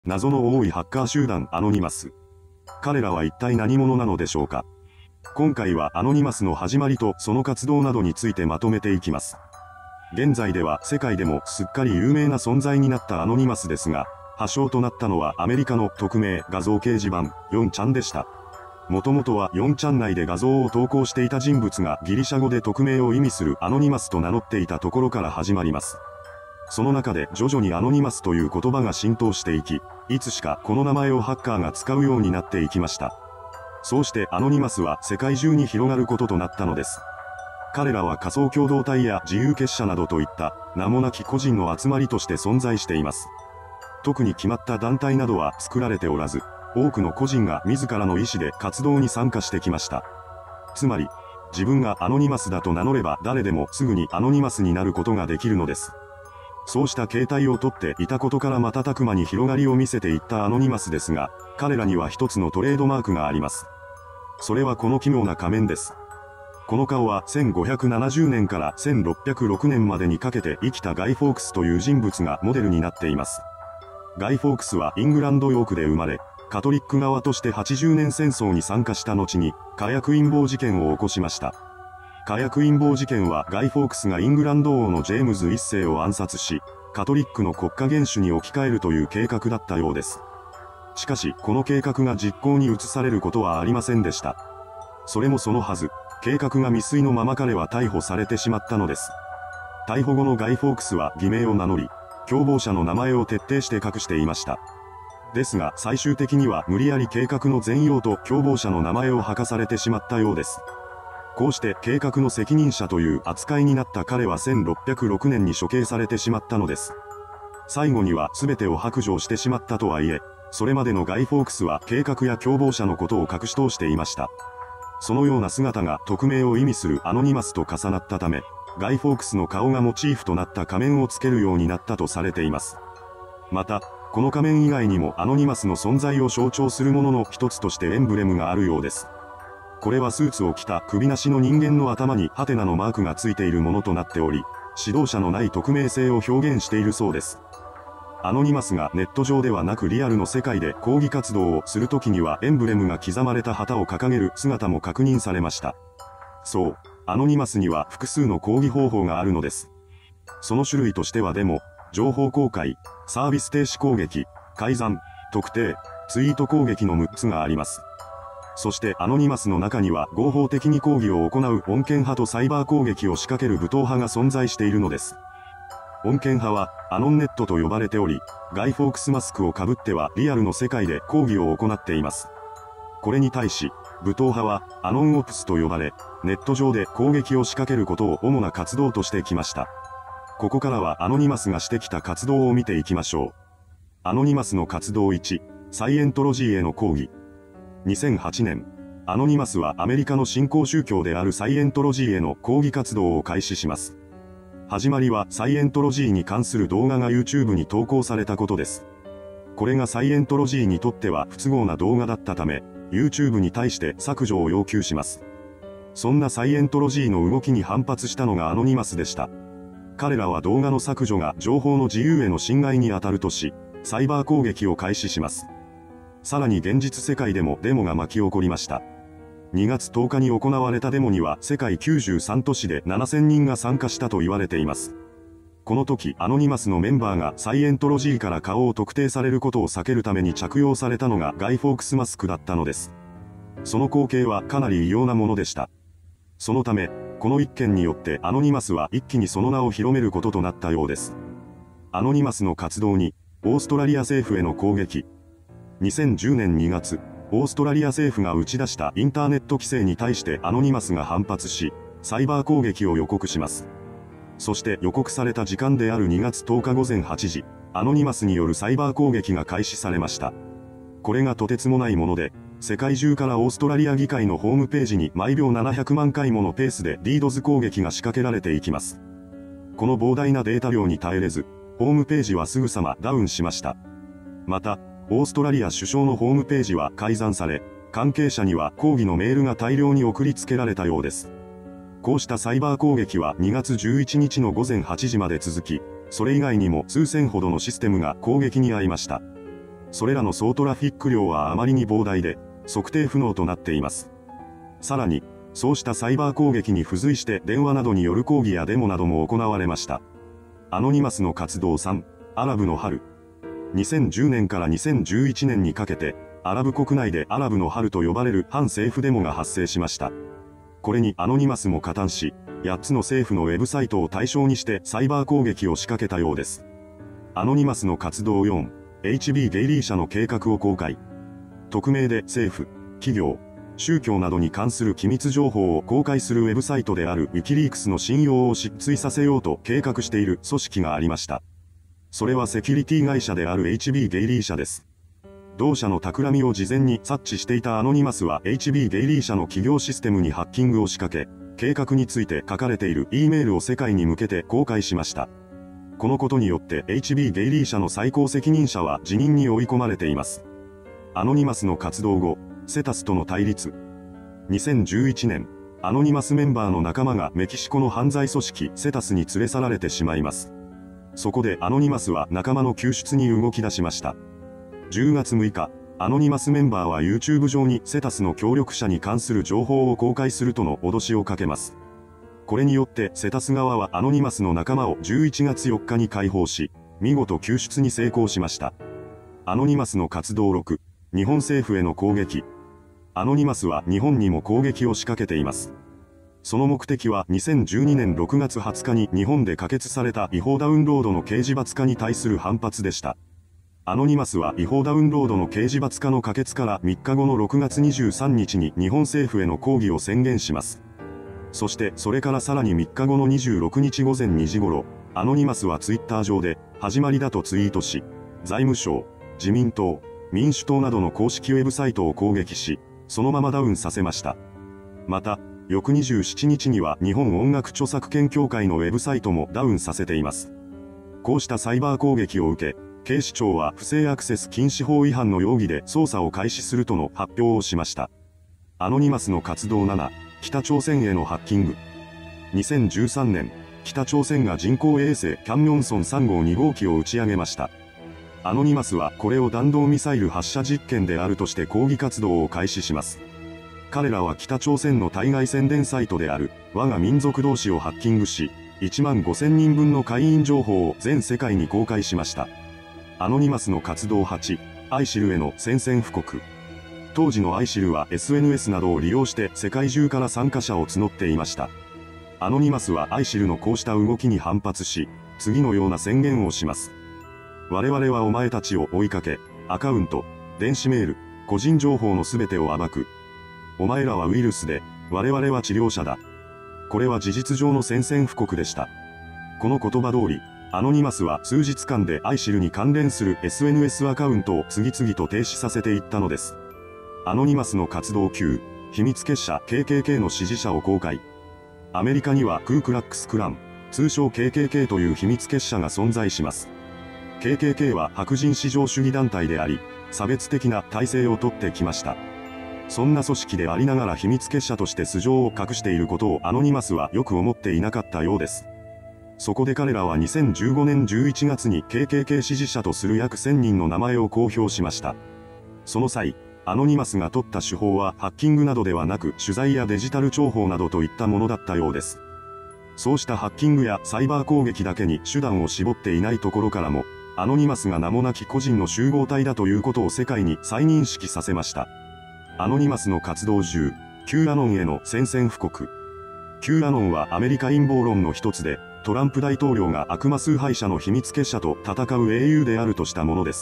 謎の多いハッカー集団アノニマス。彼らは一体何者なのでしょうか。今回はアノニマスの始まりとその活動などについてまとめていきます。現在では世界でもすっかり有名な存在になったアノニマスですが、発祥となったのはアメリカの匿名画像掲示板4chanでした。もともとは4chan内で画像を投稿していた人物がギリシャ語で匿名を意味するアノニマスと名乗っていたところから始まります。その中で徐々にアノニマスという言葉が浸透していき、いつしかこの名前をハッカーが使うようになっていきました。そうしてアノニマスは世界中に広がることとなったのです。彼らは仮想共同体や自由結社などといった名もなき個人の集まりとして存在しています。特に決まった団体などは作られておらず、多くの個人が自らの意思で活動に参加してきました。つまり、自分がアノニマスだと名乗れば誰でもすぐにアノニマスになることができるのです。そうした形態をとっていたことから瞬く間に広がりを見せていったアノニマスですが、彼らには一つのトレードマークがあります。それはこの奇妙な仮面です。この顔は1570年から1606年までにかけて生きたガイ・フォークスという人物がモデルになっています。ガイ・フォークスはイングランドヨークで生まれ、カトリック側として80年戦争に参加した後に火薬陰謀事件を起こしました。火薬陰謀事件はガイ・フォークスがイングランド王のジェームズ一世を暗殺し、カトリックの国家元首に置き換えるという計画だったようです。しかし、この計画が実行に移されることはありませんでした。それもそのはず、計画が未遂のまま彼は逮捕されてしまったのです。逮捕後のガイ・フォークスは偽名を名乗り、共謀者の名前を徹底して隠していました。ですが最終的には無理やり計画の全容と共謀者の名前を吐かされてしまったようです。こうして計画の責任者という扱いになった彼は1606年に処刑されてしまったのです。最後には全てを白状してしまったとはいえ、それまでのガイ・フォークスは計画や共謀者のことを隠し通していました。そのような姿が匿名を意味するアノニマスと重なったため、ガイ・フォークスの顔がモチーフとなった仮面をつけるようになったとされています。また、この仮面以外にもアノニマスの存在を象徴するものの一つとしてエンブレムがあるようです。これはスーツを着た首なしの人間の頭にハテナのマークがついているものとなっており、指導者のない匿名性を表現しているそうです。アノニマスがネット上ではなくリアルの世界で抗議活動をするときにはエンブレムが刻まれた旗を掲げる姿も確認されました。そう、アノニマスには複数の抗議方法があるのです。その種類としてはデモ、情報公開、サービス停止攻撃、改ざん、特定、ツイート攻撃の6つがあります。そしてアノニマスの中には合法的に抗議を行う穏健派とサイバー攻撃を仕掛ける武闘派が存在しているのです。穏健派はアノンネットと呼ばれており、ガイ・フォークスマスクをかぶってはリアルの世界で抗議を行っています。これに対し、武闘派はアノンオプスと呼ばれ、ネット上で攻撃を仕掛けることを主な活動としてきました。ここからはアノニマスがしてきた活動を見ていきましょう。アノニマスの活動1、サイエントロジーへの抗議。2008年、アノニマスはアメリカの新興宗教であるサイエントロジーへの抗議活動を開始します。始まりはサイエントロジーに関する動画が YouTube に投稿されたことです。これがサイエントロジーにとっては不都合な動画だったため、YouTube に対して削除を要求します。そんなサイエントロジーの動きに反発したのがアノニマスでした。彼らは動画の削除が情報の自由への侵害に当たるとし、サイバー攻撃を開始します。さらに現実世界でもデモが巻き起こりました。2月10日に行われたデモには世界93都市で7000人が参加したと言われています。この時アノニマスのメンバーがサイエントロジーから顔を特定されることを避けるために着用されたのがガイ・フォークスマスクだったのです。その光景はかなり異様なものでした。そのため、この一件によってアノニマスは一気にその名を広めることとなったようです。アノニマスの活動に、オーストラリア政府への攻撃。2010年2月、オーストラリア政府が打ち出したインターネット規制に対してアノニマスが反発し、サイバー攻撃を予告します。そして予告された時間である2月10日午前8時、アノニマスによるサイバー攻撃が開始されました。これがとてつもないもので、世界中からオーストラリア議会のホームページに毎秒700万回ものペースで DDoS 攻撃が仕掛けられていきます。この膨大なデータ量に耐えれず、ホームページはすぐさまダウンしました。また、オーストラリア首相のホームページは改ざんされ、関係者には抗議のメールが大量に送りつけられたようです。こうしたサイバー攻撃は2月11日の午前8時まで続き、それ以外にも数千ほどのシステムが攻撃に遭いました。 それらの総トラフィック量はあまりに膨大で、測定不能となっています。さらに、そうしたサイバー攻撃に付随して電話などによる抗議やデモなども行われました。アノニマスの活動3、アラブの春。2010年から2011年にかけて、アラブ国内でアラブの春と呼ばれる反政府デモが発生しました。これにアノニマスも加担し、8つの政府のウェブサイトを対象にしてサイバー攻撃を仕掛けたようです。アノニマスの活動4、HB ゲイリー社の計画を公開。匿名で政府、企業、宗教などに関する機密情報を公開するウェブサイトであるウィキリークスの信用を失墜させようと計画している組織がありました。それはセキュリティ会社である HB ゲイリー社です。同社の企みを事前に察知していたアノニマスは HB ゲイリー社の企業システムにハッキングを仕掛け、計画について書かれている E メールを世界に向けて公開しました。このことによって HB ゲイリー社の最高責任者は辞任に追い込まれています。アノニマスの活動後、セタスとの対立。2011年、アノニマスメンバーの仲間がメキシコの犯罪組織セタスに連れ去られてしまいます。そこでアノニマスは仲間の救出に動き出しました。10月6日、アノニマスメンバーは YouTube 上にセタスの協力者に関する情報を公開するとの脅しをかけます。これによってセタス側はアノニマスの仲間を11月4日に解放し、見事救出に成功しました。アノニマスの活動6、日本政府への攻撃。アノニマスは日本にも攻撃を仕掛けています。その目的は2012年6月20日に日本で可決された違法ダウンロードの刑事罰化に対する反発でした。アノニマスは違法ダウンロードの刑事罰化の可決から3日後の6月23日に日本政府への抗議を宣言します。そしてそれからさらに3日後の26日午前2時頃、アノニマスはツイッター上で始まりだとツイートし、財務省、自民党、民主党などの公式ウェブサイトを攻撃し、そのままダウンさせました。また、翌27日には日本音楽著作権協会のウェブサイトもダウンさせています。こうしたサイバー攻撃を受け、警視庁は不正アクセス禁止法違反の容疑で捜査を開始するとの発表をしました。アノニマスの活動7、北朝鮮へのハッキング。2013年、北朝鮮が人工衛星キャンミョンソン3号2号機を打ち上げました。アノニマスはこれを弾道ミサイル発射実験であるとして抗議活動を開始します。彼らは北朝鮮の対外宣伝サイトである我が民族同士をハッキングし、1万5000人分の会員情報を全世界に公開しました。アノニマスの活動8、アイシルへの宣戦布告。当時のアイシルは SNS などを利用して世界中から参加者を募っていました。アノニマスはアイシルのこうした動きに反発し、次のような宣言をします。我々はお前たちを追いかけ、アカウント、電子メール、個人情報のすべてを暴く。お前らはウイルスで、我々は治療者だ。これは事実上の宣戦布告でした。この言葉通り、アノニマスは数日間でアイシルに関連する SNS アカウントを次々と停止させていったのです。アノニマスの活動9、秘密結社 KKK の支持者を公開。アメリカにはクークラックスクラン、通称 KKK という秘密結社が存在します。KKK は白人至上主義団体であり、差別的な体制をとってきました。そんな組織でありながら秘密結社として素性を隠していることをアノニマスはよく思っていなかったようです。そこで彼らは2015年11月に KKK 支持者とする約1000人の名前を公表しました。その際、アノニマスが取った手法はハッキングなどではなく取材やデジタル諜報などといったものだったようです。そうしたハッキングやサイバー攻撃だけに手段を絞っていないところからも、アノニマスが名もなき個人の集合体だということを世界に再認識させました。アノニマスの活動10、Q アノンへの宣戦布告。Q アノンはアメリカ陰謀論の一つで、トランプ大統領が悪魔崇拝者の秘密結社と戦う英雄であるとしたものです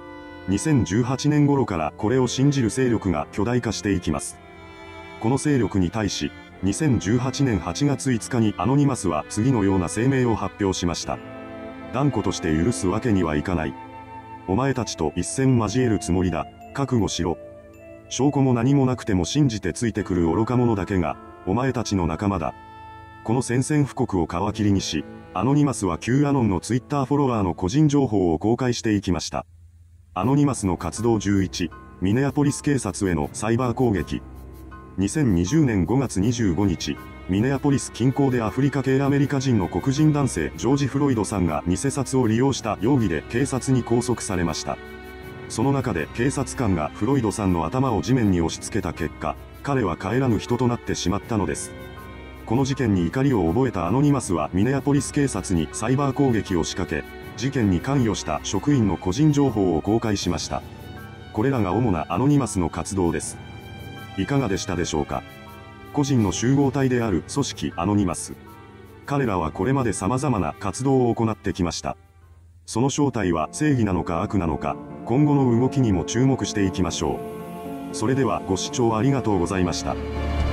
。2018年頃からこれを信じる勢力が巨大化していきます。この勢力に対し、2018年8月5日にアノニマスは次のような声明を発表しました。断固として許すわけにはいかない。お前たちと一戦交えるつもりだ。覚悟しろ。証拠も何もなくても信じてついてくる愚か者だけが、お前たちの仲間だ。この宣戦布告を皮切りにし、アノニマスは Q アノンのツイッターフォロワーの個人情報を公開していきました。アノニマスの活動11、ミネアポリス警察へのサイバー攻撃。2020年5月25日、ミネアポリス近郊でアフリカ系アメリカ人の黒人男性ジョージ・フロイドさんが偽札を利用した容疑で警察に拘束されました。 その中で警察官がフロイドさんの頭を地面に押し付けた結果、彼は帰らぬ人となってしまったのです。この事件に怒りを覚えたアノニマスはミネアポリス警察にサイバー攻撃を仕掛け、事件に関与した職員の個人情報を公開しました。これらが主なアノニマスの活動です。いかがでしたでしょうか。個人の集合体である組織アノニマス。彼らはこれまで様々な活動を行ってきました。その正体は正義なのか悪なのか、今後の動きにも注目していきましょう。それではご視聴ありがとうございました。